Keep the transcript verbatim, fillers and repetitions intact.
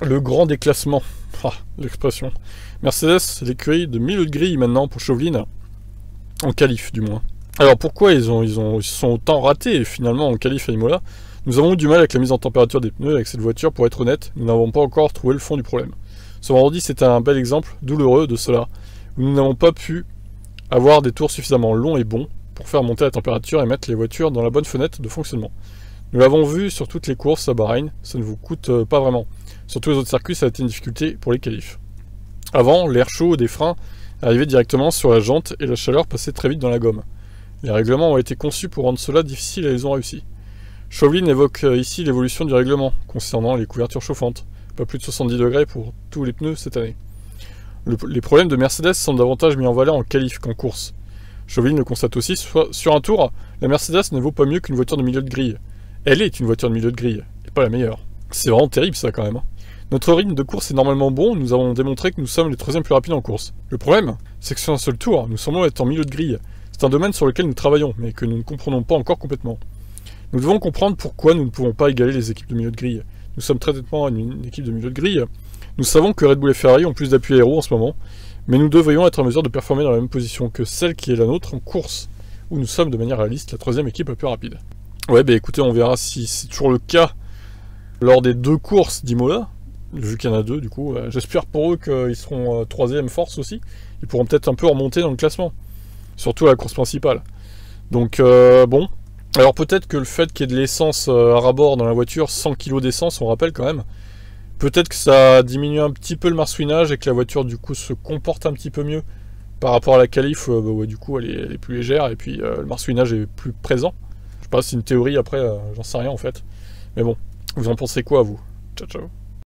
Le grand déclassement. Ah, l'expression. Mercedes, c'est l'écurie de milieu de grille maintenant pour Chauvelin. En qualif, du moins. Alors pourquoi ils, ont, ils, ont, ils sont autant ratés finalement en qualif à Imola? Nous avons eu du mal avec la mise en température des pneus avec cette voiture, pour être honnête, nous n'avons pas encore trouvé le fond du problème. Ce vendredi, c'était un bel exemple douloureux de cela, où nous n'avons pas pu avoir des tours suffisamment longs et bons pour faire monter la température et mettre les voitures dans la bonne fenêtre de fonctionnement. Nous l'avons vu sur toutes les courses à Bahreïn, ça ne vous coûte pas vraiment. Sur tous les autres circuits, ça a été une difficulté pour les qualifs. Avant, l'air chaud des freins arrivait directement sur la jante et la chaleur passait très vite dans la gomme. Les règlements ont été conçus pour rendre cela difficile et ils ont réussi. Chauvelin évoque ici l'évolution du règlement concernant les couvertures chauffantes, pas plus de soixante-dix degrés pour tous les pneus cette année. Le, les problèmes de Mercedes sont davantage mis en valeur en qualif qu'en course. Chauvelin le constate aussi, soit, sur un tour, la Mercedes ne vaut pas mieux qu'une voiture de milieu de grille. Elle est une voiture de milieu de grille, et pas la meilleure. C'est vraiment terrible ça quand même. Hein. Notre rythme de course est normalement bon, nous avons démontré que nous sommes les troisièmes plus rapides en course. Le problème, c'est que sur un seul tour, nous semblons être en milieu de grille. C'est un domaine sur lequel nous travaillons, mais que nous ne comprenons pas encore complètement. Nous devons comprendre pourquoi nous ne pouvons pas égaler les équipes de milieu de grille. Nous sommes très nettement une équipe de milieu de grille. Nous savons que Red Bull et Ferrari ont plus d'appui aéro en ce moment, mais nous devrions être en mesure de performer dans la même position que celle qui est la nôtre en course, où nous sommes de manière réaliste la troisième équipe la plus rapide. Ouais, bah écoutez, on verra si c'est toujours le cas lors des deux courses d'Imola, vu qu'il y en a deux du coup. Euh, J'espère pour eux qu'ils seront euh, troisième force aussi. Ils pourront peut-être un peu remonter dans le classement, surtout à la course principale. Donc euh, bon, alors peut-être que le fait qu'il y ait de l'essence euh, à rabord dans la voiture, cent kilos d'essence, on rappelle quand même, peut-être que ça diminue un petit peu le marsouinage et que la voiture du coup se comporte un petit peu mieux par rapport à la qualif, euh, bah, ouais, du coup elle est, elle est plus légère et puis euh, le marsouinage est plus présent. Je sais pas, c'est une théorie après, euh, j'en sais rien en fait. Mais bon, vous en pensez quoi vous? Ciao ciao.